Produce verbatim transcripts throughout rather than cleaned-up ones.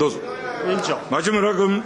どうぞ。 委員長。 町村君。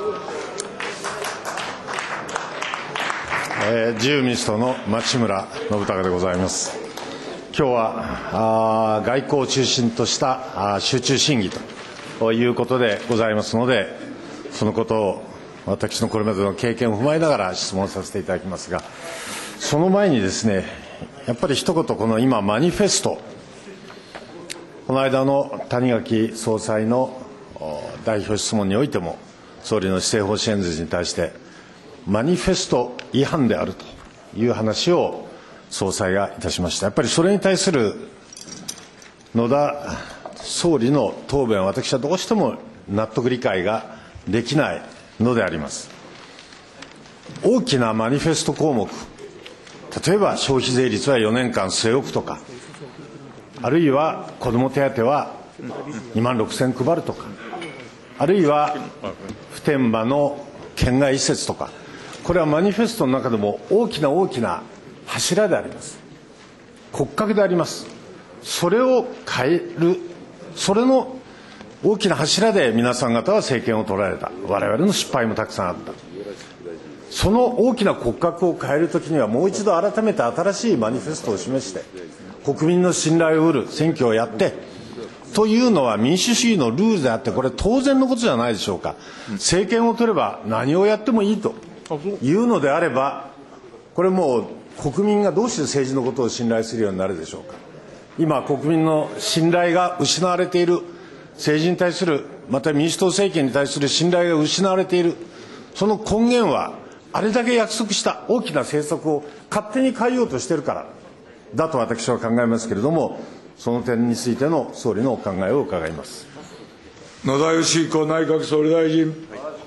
えー、自由民主党の町村信孝でございます。今日はあ外交を中心としたあ集中審議ということでございますので、そのことを私のこれまでの経験を踏まえながら質問させていただきますが、その前にですね、やっぱり一言、この今マニフェスト、この間の谷垣総裁の代表質問においても、総理の施政方針演説に対してマニフェスト違反であるという話を総裁がいたしました。やっぱりそれに対する野田総理の答弁は、私はどうしても納得理解ができないのであります。大きなマニフェスト項目、例えば消費税率はよねんかん据え置くとか、あるいは子ども手当はにまんろくせん配るとか、あるいは普天間の県外移設とか、これはマニフェストの中でも大きな大きな柱であります。骨格であります。それを変える、それの大きな柱で皆さん方は政権を取られた。我々の失敗もたくさんあった。その大きな骨格を変えるときには、もう一度改めて新しいマニフェストを示して、国民の信頼を得る選挙をやって、というのは民主主義のルールであって、これ当然のことじゃないでしょうか。政権を取れば何をやってもいいというのであれば、これもう国民がどうして政治のことを信頼するようになるでしょうか。今、国民の信頼が失われている、政治に対する、また民主党政権に対する信頼が失われている、その根源は、あれだけ約束した大きな政策を勝手に変えようとしているからだと私は考えますけれども、その点についての総理のお考えを伺います。 野田佳彦内閣総理大臣。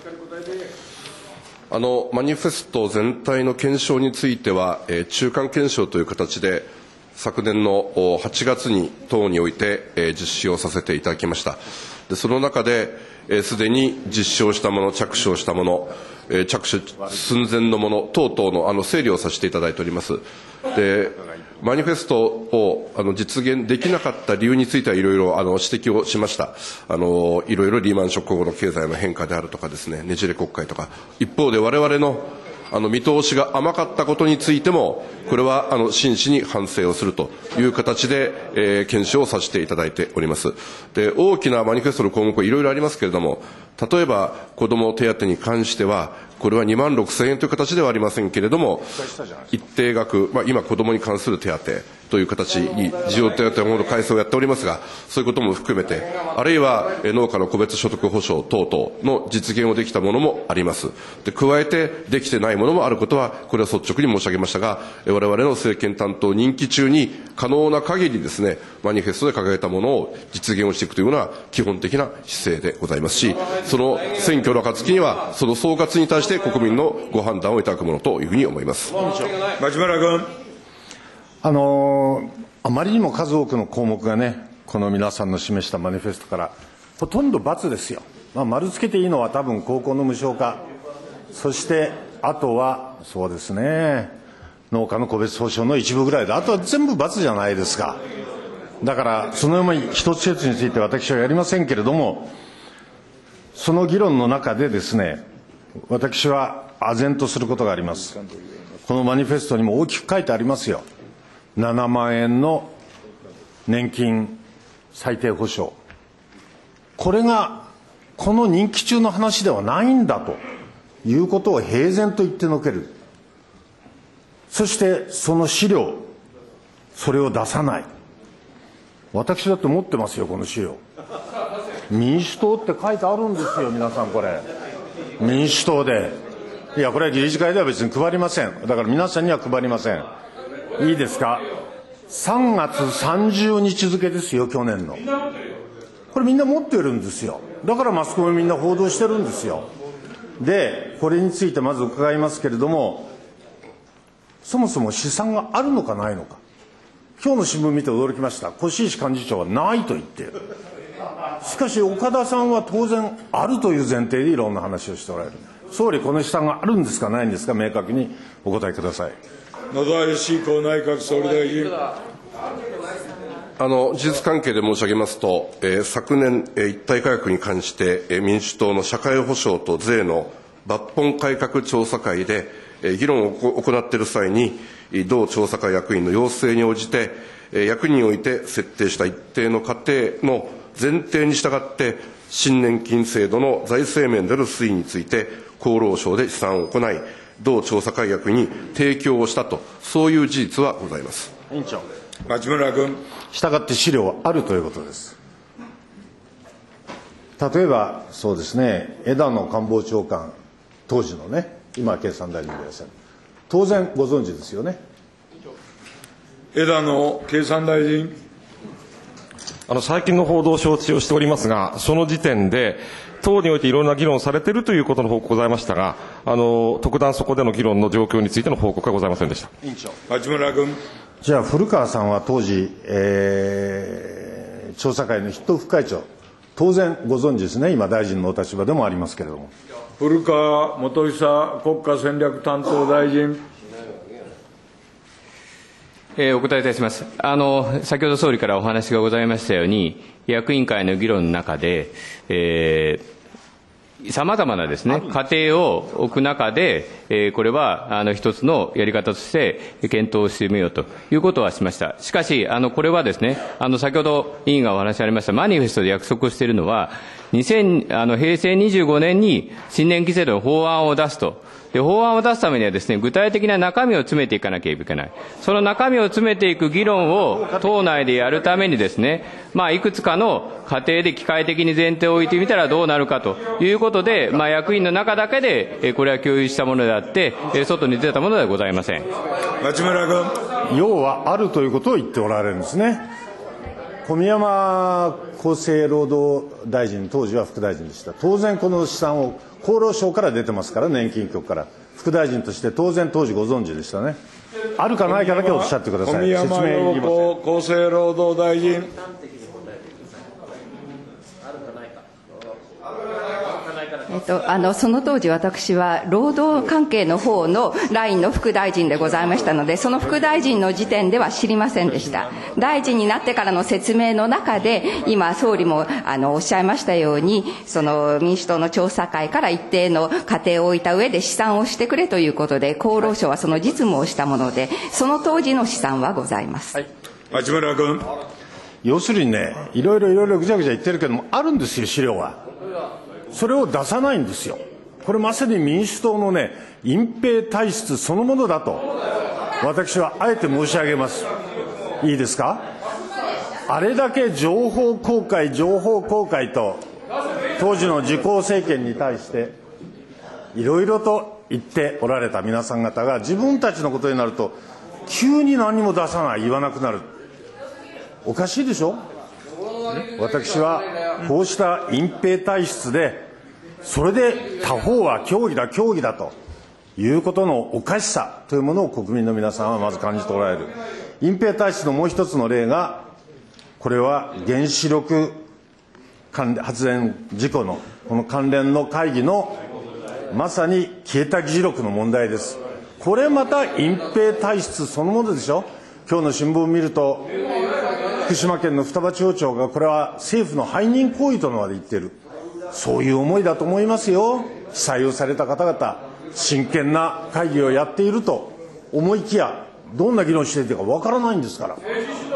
あのマニフェスト全体の検証については、えー、中間検証という形で昨年のはちがつに党において、えー、実施をさせていただきました。でその中ですで、えー、に実施をしたもの、着手をしたもの、えー、着手寸前のもの等々の、あの整理をさせていただいております。でマニフェストをあの実現できなかった理由についてはいろいろあの指摘をしました。あのいろいろリーマンショック後の経済の変化であるとかですね、ねじれ国会とか、一方で我々のあの見通しが甘かったことについても、これはあの真摯に反省をするという形で、えー、検証をさせていただいております。で大きなマニフェストの項目はいろいろありますけれども、例えば子ども手当に関しては、これはにまんろくせんえんという形ではありませんけれども、一定額、まあ、今子どもに関する手当という形に児童手当の改正をやっておりますが、そういうことも含めて、あるいは農家の個別所得保障等々の実現をできたものもあります。で加えてできてないものもあることは、これは率直に申し上げましたが、我々の政権担当任期中に可能な限りですね、マニフェストで掲げたものを実現をしていくというのは基本的な姿勢でございますし、その選挙の暁にはその総括に対して国民のご判断をいただくものというふうに思います。 町村君。 あのあまりにも数多くの項目がね、この皆さんの示したマニフェストからほとんど×ですよ。まあ、丸つけていいのは多分高校の無償化、そしてあとはそうですね、農家の個別保障の一部ぐらいで、あとは全部×じゃないですか。だからそのように一つ一つについて私はやりませんけれども、その議論の中でですね、私は唖然とすることがあります。このマニフェストにも大きく書いてありますよ。ななまんえんの年金最低保障。これがこの任期中の話ではないんだということを平然と言ってのける。そしてその資料、それを出さない。私だって持ってますよ、この資料。民主党って書いてあるんですよ、皆さんこれ。民主党で。いや、これは理事会では別に配りません。だから皆さんには配りません。いいですか。さんがつさんじゅうにち付ですよ、去年の。これみんな持ってるんですよ。だからマスコミみんな報道してるんですよ。で、これについてまず伺いますけれども、そもそも試算があるのかないのか。今日の新聞見て驚きました。越石幹事長はないと言っている。しかし岡田さんは当然あるという前提でいろんな話をしておられる。総理、この試算があるんですかないんですか、明確にお答えください。 野田佳彦内閣総理大臣。 あの事実関係で申し上げますと、えー、昨年、えー、一体改革に関して、えー、民主党の社会保障と税の抜本改革調査会で、えー、議論を行っている際に、同調査会役員の要請に応じて、えー、役において設定した一定の過程の前提に従って、新年金制度の財政面での推移について、厚労省で試算を行い、同調査会役に提供をしたと、そういう事実はございます。 委員長。 町村君。 したがって資料はあるということです。例えば、そうですね、枝野官房長官、当時のね、今は経産大臣でいらっしゃる。当然ご存知ですよね。 枝野経産大臣。 あの最近の報道を承知をしておりますが、その時点で、党においていろんな議論されているということの報告がございましたが、あの特段そこでの議論の状況についての報告はございませんでした。 委員長。 町村君。 じゃあ、古川さんは当時、えー、調査会の筆頭副会長、当然ご存知ですね、今、大臣のお立場でもありますけれども。 古川元久国家戦略担当大臣。 えー、お答えいたします。あの、先ほど総理からお話がございましたように、役員会の議論の中で、えーさまざまなですね、過程を置く中で、えー、これは、あの、一つのやり方として検討してみようということはしました。しかし、あの、これはですね、あの、先ほど委員がお話しありましたマニフェストで約束しているのは、にせんあの平成にじゅうごねんに新年期制度の法案を出すと。で、法案を出すためにはですね、具体的な中身を詰めていかなければいけない。その中身を詰めていく議論を党内でやるためにですね、まあ、いくつかの過程で機械的に前提を置いてみたらどうなるかということで、まあ、役員の中だけで、これは共有したものであって、外に出たものではございません。 町村君。 要はあるということを言っておられるんですね。小宮山厚生労働大臣、当時は副大臣でした。当然この試算を厚労省から出てますから、年金局から。副大臣として当然当時ご存知でしたね。あるかないかだけおっしゃってください。 小宮山陽子厚生労働大臣。 えっと、あのその当時私は労働関係の方のラインの副大臣でございましたので、その副大臣の時点では知りませんでした。大臣になってからの説明の中で、今総理もあのおっしゃいましたように、その民主党の調査会から一定の過程を置いた上で試算をしてくれということで、厚労省はその実務をしたもので、その当時の試算はございます。はい、 町村君。 要するにね、いろいろいろいろぐちゃぐちゃ言ってるけども、あるんですよ、資料は。それを出さないんですよ。これまさに民主党のね、隠蔽体質そのものだと、私はあえて申し上げます。いいですか。あれだけ情報公開、情報公開と、当時の自公政権に対して、いろいろと言っておられた皆さん方が、自分たちのことになると、急に何も出さない、言わなくなる。おかしいでしょ。私はこうした隠蔽体質で、それで他方は協議だ協議だということのおかしさというものを国民の皆さんはまず感じておられる。隠蔽体質のもう一つの例が、これは原子力発電事故のこの関連の会議のまさに消えた議事録の問題です。これまた隠蔽体質そのものでしょ。今日の新聞を見ると、福島県の双葉町長がこれは政府の背任行為とまで言っている。そういう思いだと思いますよ。被災をされた方々、真剣な会議をやっていると思いきや、どんな議論しているかわからないんですから。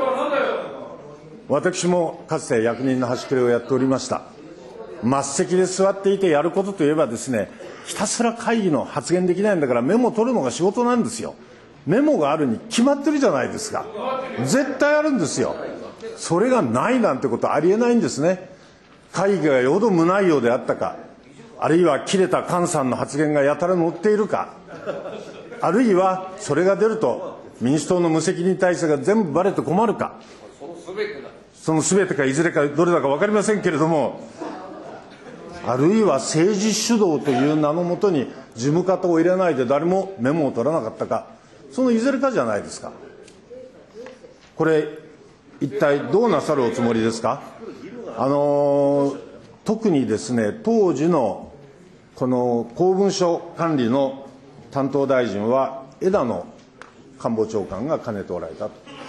私もかつて役人の端くれをやっておりました。末席で座っていてやることといえばですね、ひたすら会議の発言できないんだからメモを取るのが仕事なんですよ。メモがあるに決まってるじゃないですか。絶対あるんですよ。それがないなんてことはありえないんですね。会議がよほど無内容であったか、あるいは切れた菅さんの発言がやたら載っているか、あるいはそれが出ると民主党の無責任体制が全部バレて困るか、その全てかいずれかどれだか分かりませんけれども、あるいは政治主導という名のもとに事務方を入れないで誰もメモを取らなかったか、そのいずれかじゃないですか。これ一体どうなさるおつもりですか。あの特にですね、当時のこの公文書管理の担当大臣は枝野官房長官が兼ねておられたと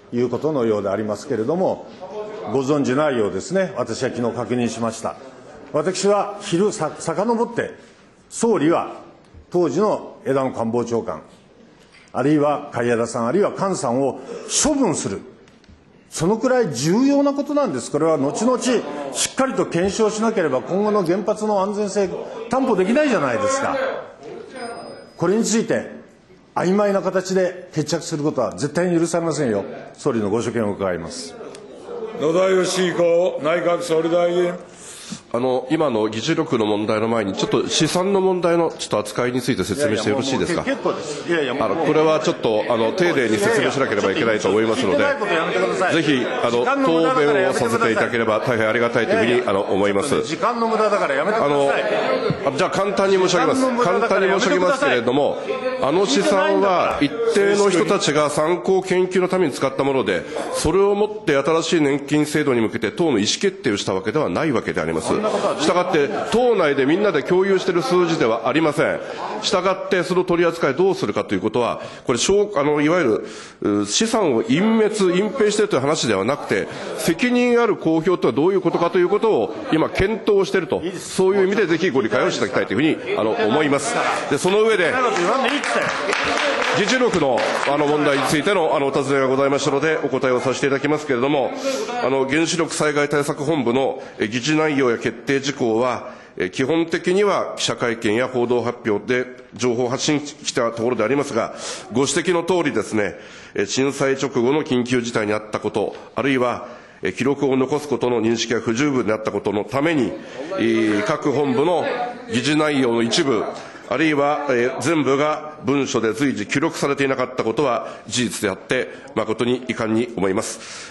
いうことのようでありますけれども、ご存じないようですね。私は昨日確認しました。私は昼さ遡って総理は当時の枝野官房長官、あるいは海江田さん、あるいは菅さんを処分する、そのくらい重要なことなんです。これは後々しっかりと検証しなければ今後の原発の安全性担保できないじゃないですか。これについて曖昧な形で決着することは絶対に許されませんよ。総理のご所見を伺います。 野田佳彦内閣総理大臣。 あの今の議事録の問題の前に、ちょっと試算の問題のちょっと扱いについて説明してよろしいですか。 結構です。いやいや、 あのこれはちょっとあの丁寧に説明しなければいけないと思いますので、ぜひあの答弁をさせていただければ大変ありがたいというふうにあの思います。 時間の無駄だからやめてください。 あのじゃあ簡単に申し上げます。簡単に申し上げますけれども、あの試算は一定の人たちが参考研究のために使ったもので、それをもって新しい年金制度に向けて党の意思決定をしたわけではないわけであります。したがって党内でみんなで共有している数字ではありません。したがってその取り扱いどうするかということは、これあのいわゆる資産を隠滅隠蔽しているという話ではなくて、責任ある公表とはどういうことかということを今検討していると、そういう意味でぜひご理解をしていただきたいというふうにあの思います。でその上で議事録のあの問題についてのあのお尋ねがございましたのでお答えをさせていただきますけれども、あの原子力災害対策本部の議事内容や決定事項は基本的には記者会見や報道発表で情報を発信したところでありますが、ご指摘の通りですね、震災直後の緊急事態にあったこと、あるいは記録を残すことの認識が不十分であったことのために、各本部の議事内容の一部、あるいは、えー、全部が文書で随時記録されていなかったことは事実であって誠に遺憾に思います。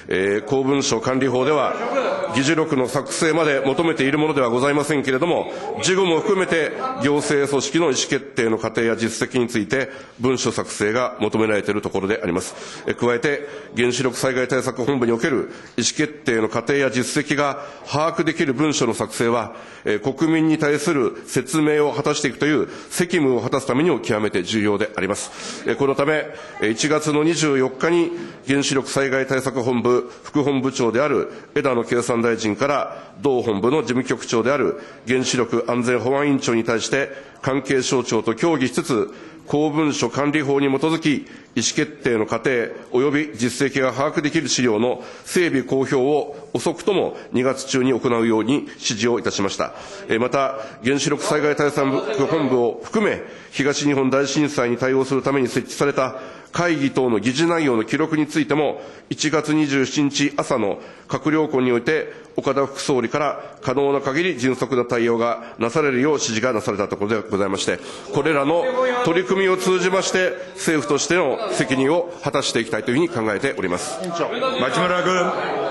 えー、公文書管理法では議事録の作成まで求めているものではございませんけれども、事後も含めて行政組織の意思決定の過程や実績について文書作成が求められているところであります。えー、加えて原子力災害対策本部における意思決定の過程や実績が把握できる文書の作成は、えー、国民に対する説明を果たしていくという責務を果たすためにも極めて重要であります。このためいちがつのにじゅうよっかに原子力災害対策本部副本部長である枝野経産大臣から同本部の事務局長である原子力安全保安委員長に対して関係省庁と協議しつつ公文書管理法に基づき意思決定の過程及び実績が把握できる資料の整備公表を遅くともにがつ中に行うように指示をいたしました。また原子力災害対策本部を含め東日本大震災に対応するために設置された会議等の議事内容の記録についてもいちがつにじゅうしちにち朝の閣僚懇において岡田副総理から可能な限り迅速な対応がなされるよう指示がなされたところでございまして、これらの取り組みを通じまして政府としての責任を果たしていきたいというふうに考えております。 町村君。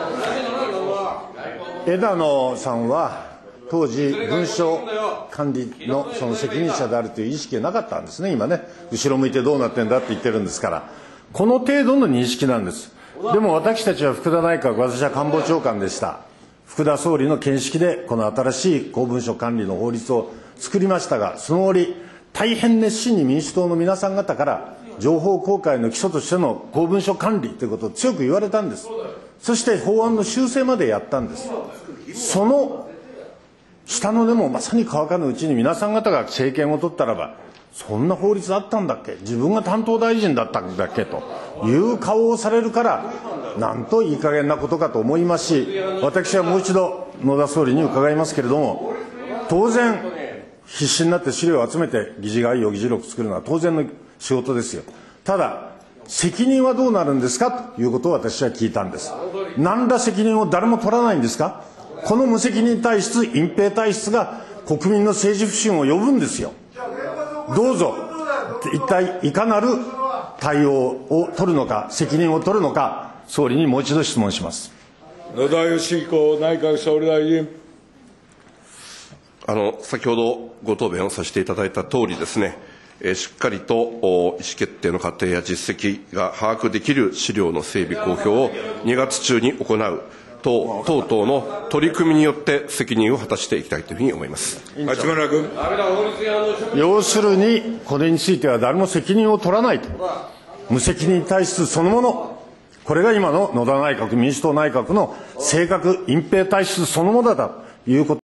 枝野さんは当時文書管理のその責任者であるという意識がなかったんですね。今ね後ろ向いてどうなってんだって言ってるんですから、この程度の認識なんです。でも私たちは福田内閣、私は官房長官でした。福田総理の見識でこの新しい公文書管理の法律を作りましたが、その折大変熱心に民主党の皆さん方から情報公開の基礎としての公文書管理ということを強く言われたんです。そして法案の修正までやったんです。その下の根もまさに乾かぬうちに皆さん方が政権を取ったらば、そんな法律あったんだっけ、自分が担当大臣だったんだっけという顔をされるから、なんといい加減なことかと思いますし、私はもう一度野田総理に伺いますけれども、当然必死になって資料を集めて議事概要議事録を作るのは当然の仕事ですよ。ただ責任はどうなるんですかということを私は聞いたんです。何ら責任を誰も取らないんですか。この無責任体質、隠蔽体質が国民の政治不信を呼ぶんですよ。どうぞ一体いかなる対応を取るのか、責任を取るのか、総理にもう一度質問します。 野田佳彦内閣総理大臣。 あの先ほどご答弁をさせていただいたとおりですね、えしっかりと意思決定の過程や実績が把握できる資料の整備公表をにがつ中に行う等々の取り組みによって責任を果たしていきたいというふうに思います。 町村君。 要するにこれについては誰も責任を取らないと、無責任体質そのもの、 これが今の野田内閣、民主党内閣の性格、隠蔽体質そのものだということ